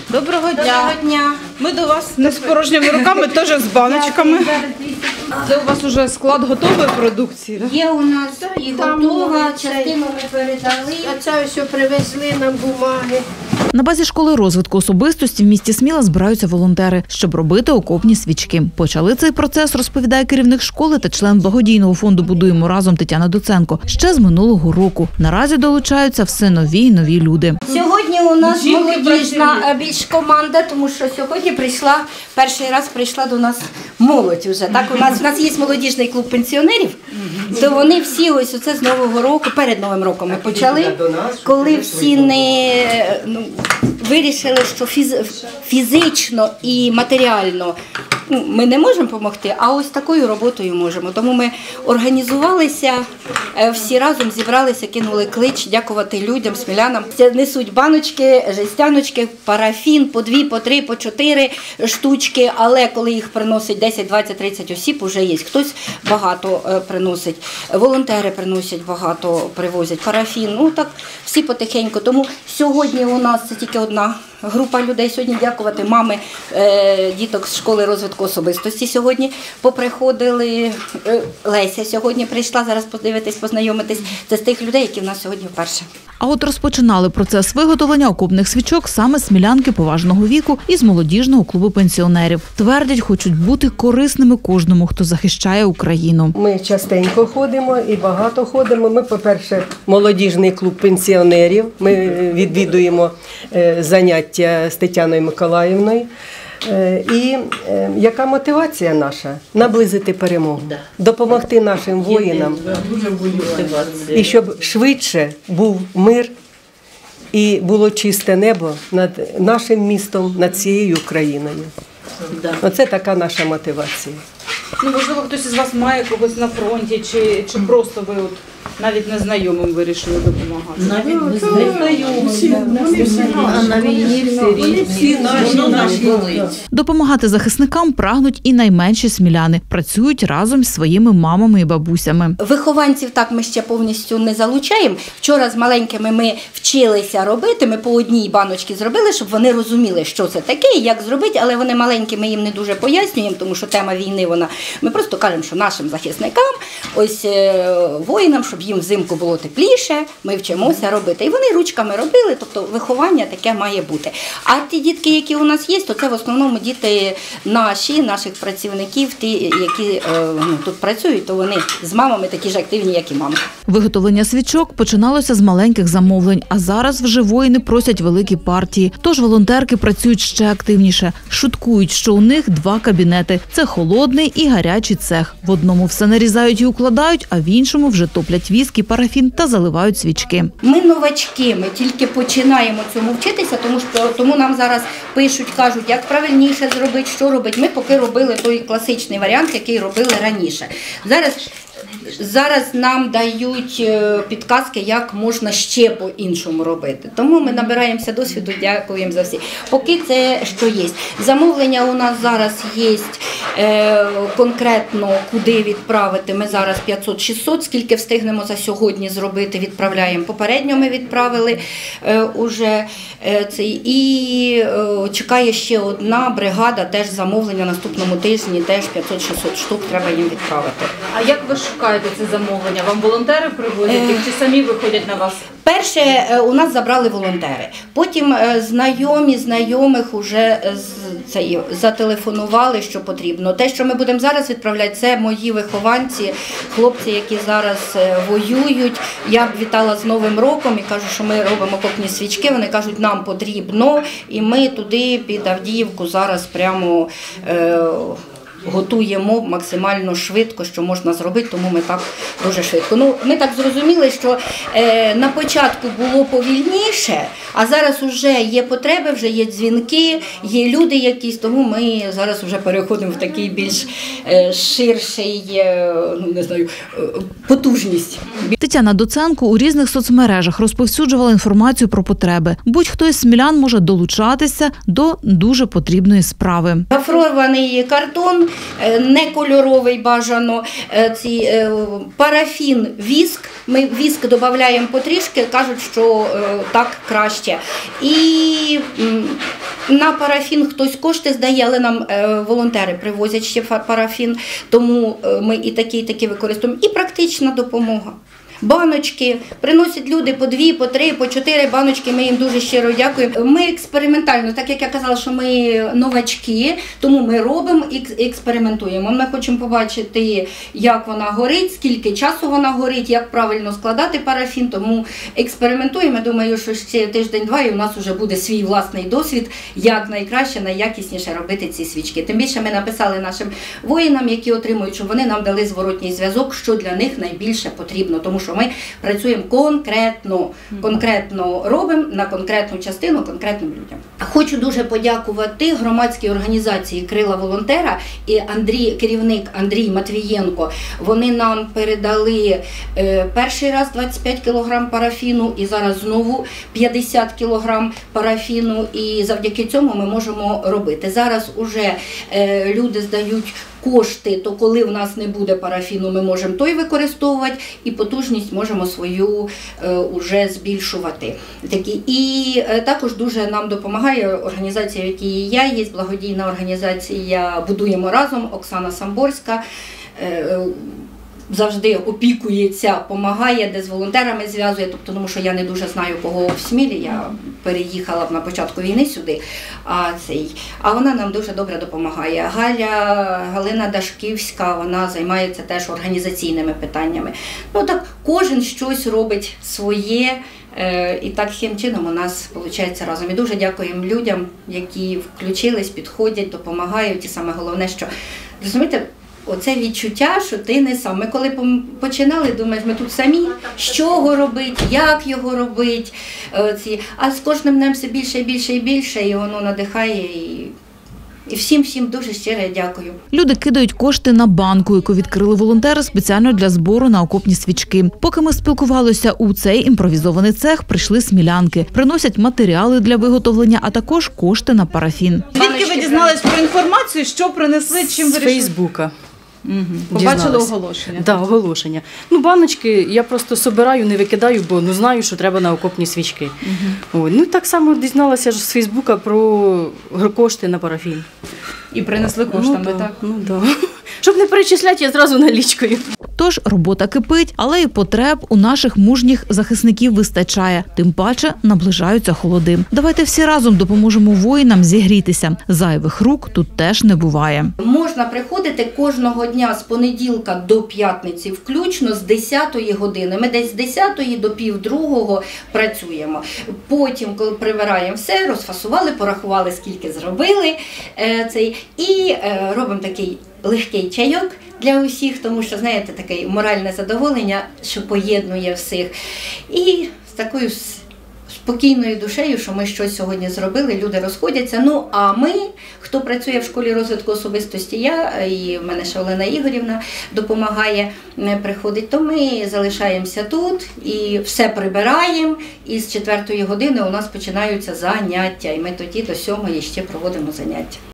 Доброго дня. Доброго дня. Ми до вас не з порожніми руками, теж з баночками. Це у вас уже склад готової продукції, так? Є у нас і готова, частину ми передали. А це ось привезли нам бумаги. На базі школи розвитку особистості в місті Сміла збираються волонтери, щоб робити окопні свічки. Почали цей процес, розповідає керівник школи та член благодійного фонду «Будуємо разом» Тетяна Доценко, ще з минулого року. Наразі долучаються все нові й нові люди. Сьогодні у нас молодіжна більш команда, тому що сьогодні перший раз прийшла до нас молодь вже. Так, у нас є молодіжний клуб пенсіонерів, то вони всі ось оце з Нового року, перед Новим роком ми почали, коли всі вирішили, що фізично і матеріально ми не можемо допомогти, а ось такою роботою можемо. Тому ми організувалися, всі разом зібралися, кинули клич, дякувати людям, смілянам. Несуть баночки, жестяночки, парафін, по 2, по 3, по 4 штучки, але коли їх приносить 10, 20, 30 осіб, вже є. Хтось багато приносить, волонтери приносять багато, привозять парафін, так всі потихеньку. Тому сьогодні у нас це тільки одна група людей. Сьогодні дякувати мами діток з школи розвитку особистості сьогодні поприходили. Леся сьогодні прийшла, зараз подивитись, познайомитись. Це з тих людей, які в нас сьогодні вперше. А от розпочинали процес виготовлення окопних свічок саме смілянки поважного віку із молодіжного клубу пенсіонерів. Твердять, хочуть бути корисними кожному, хто захищає Україну. Ми частенько ходимо і багато ходимо. Ми, по-перше, молодіжний клуб пенсіонерів. Ми відвідуємо заняття з Тетяною Миколаївною. І яка мотивація наша? Наблизити перемогу, допомогти нашим воїнам. І щоб швидше був мир і було чисте небо над нашим містом, над цією Україною. Оце така наша мотивація. Можливо, хтось із вас має когось на фронті, чи просто ви навіть незнайомим вирішили допомагати? Навіть незнайомим. А на війні всі наші. Допомагати захисникам прагнуть і найменші сміляни. Працюють разом з своїми мамами і бабусями. Вихованців так ми ще повністю не залучаємо. Вчора з маленькими ми вчилися робити, ми по одній баночці зробили, щоб вони розуміли, що це таке і як зробити, але вони маленькі, ми їм не дуже пояснюємо, тому що тема війни, ми просто кажемо, що нашим захисникам, ось воїнам, щоб їм взимку було тепліше, ми вчимося робити. І вони ручками робили, тобто виховання таке має бути. А ті дітки, які у нас є, то це в основному діти наших працівників, ті, які тут працюють, то вони з мамами такі ж активні, як і мами. Виготовлення свічок починалося з маленьких замовлень, а зараз вже воїни просять великі партії. Тож волонтерки працюють ще активніше. Шуткують, що у них 2 кабінети – це холодний і гарячий цех. В одному все нарізають і укладають, а в іншому вже топлять віск і парафін та заливають свічки. Ми новачки, ми тільки починаємо цьому вчитися, тому нам зараз пишуть, кажуть, як правильніше зробити, що робити. Ми поки робили той класичний варіант, який робили раніше. Зараз нам дають підказки, як можна ще по-іншому робити. Тому ми набираємося досвіду, дякуємо за всі. Поки це що є. Замовлення у нас зараз є конкретно, куди відправити. Ми зараз 500-600, скільки встигнемо за сьогодні зробити, відправляємо. Попередньо ми відправили уже цей. І чекає ще одна бригада, теж замовлення наступному тижні, теж 500-600 штук треба їм відправити. А як ви шукаєте це замовлення? Вам волонтери привозять їх чи самі виходять на вас? Перше у нас забрали волонтери, потім знайомих вже зателефонували, що потрібно. Те, що ми будемо зараз відправляти, це мої вихованці, хлопці, які зараз воюють. Я б вітала з Новим роком і кажу, що ми робимо окопні свічки. Вони кажуть, нам потрібно, і ми туди під Авдіївку зараз прямо готуємо максимально швидко, що можна зробити, тому ми так дуже швидко. Ми так зрозуміли, що на початку було повільніше, а зараз вже є потреби, вже є дзвінки, є люди якісь, тому ми зараз вже переходимо в такий більш ширший, потужність. Тетяна Доценко у різних соцмережах розповсюджувала інформацію про потреби. Будь-хто із смілян може долучатися до дуже потрібної справи. Гофрований картон, не кольоровий бажано, парафін, віск. Ми віск додаємо потрішки, кажуть, що так краще. І На парафін хтось кошти здає, але нам волонтери привозять ще парафін, тому ми і такі використовуємо. І практична допомога. Баночки, приносять люди по 2, по 3, по 4 баночки, ми їм дуже щиро дякуємо. Ми експериментально, так як я казала, що ми новачки, тому ми робимо і експериментуємо. Ми хочемо побачити, як вона горить, скільки часу вона горить, як правильно складати парафін, тому експериментуємо. Думаю, що ще тиждень-два і у нас вже буде свій власний досвід, як найкраще, найякісніше робити ці свічки. Тим більше ми написали нашим воїнам, які отримують, щоб вони нам дали зворотній зв'язок, що для них найбільше потрібно, тому що ми працюємо конкретно робимо на конкретну частину, конкретним людям. Хочу дуже подякувати громадській організації «Крила волонтера» і керівник Андрій Матвієнко. Вони нам передали перший раз 25 кг парафіну і зараз знову 50 кг парафіну, і завдяки цьому ми можемо робити. Зараз уже люди здають кошти, то коли в нас не буде парафіну, ми можемо той використовувати і потужність можемо свою уже збільшувати. І також дуже нам допомагає організація, в якій я є, благодійна організація «Будуємо разом», Оксана Самборська. Завжди опікується, допомагає, де з волонтерами зв'язує, тобто, тому що я не дуже знаю, кого в Смілі, я переїхала на початку війни сюди, а вона нам дуже добре допомагає. Галина Дашківська, вона займається теж організаційними питаннями. Ну так, кожен щось робить своє, і таким чином у нас виходить разом. І дуже дякуємо людям, які включились, підходять, допомагають, і саме головне, що, розумієте, оце відчуття, що ти не сам. Ми коли починали, думаєш, ми тут самі, з чого робити, як його робити. А з кожним днем все більше і більше і більше, і воно надихає. І всім дуже щиро дякую. Люди кидають кошти на банку, яку відкрили волонтери спеціально для збору на окопні свічки. Поки ми спілкувалися, у цей імпровізований цех прийшли смілянки. Приносять матеріали для виготовлення, а також кошти на парафін. Звідки ви дізналися про інформацію, що принесли, чим ви З вирішили? Фейсбука. Побачили оголошення? Так, оголошення. Баночки я просто собираю, не викидаю, бо знаю, що треба на окопні свічки. Так само дізналася ж з Фейсбука про кошти на парафін. І принесли коштами, так? Щоб не перечисляти, я зразу налічкою. Тож робота кипить, але і потреб у наших мужніх захисників вистачає. Тим паче наближаються холоди. Давайте всі разом допоможемо воїнам зігрітися. Зайвих рук тут теж не буває. Можна приходити кожного дня з понеділка до п'ятниці, включно з 10-ї години. Ми десь з 10-ї до пів другого працюємо. Потім, коли прибираємо все, розфасували, порахували, скільки зробили, і робимо такий легкий чайок для усіх, тому що, знаєте, таке моральне задоволення, що поєднує всіх. І з такою спокійною душею, що ми щось сьогодні зробили, люди розходяться. А ми, хто працює в школі розвитку особистості, я і в мене ще Олена Ігорівна допомагає, приходить, то ми залишаємося тут і все прибираємо, і з 4-ї години у нас починаються заняття, і ми тоді до 7-ї ще проводимо заняття.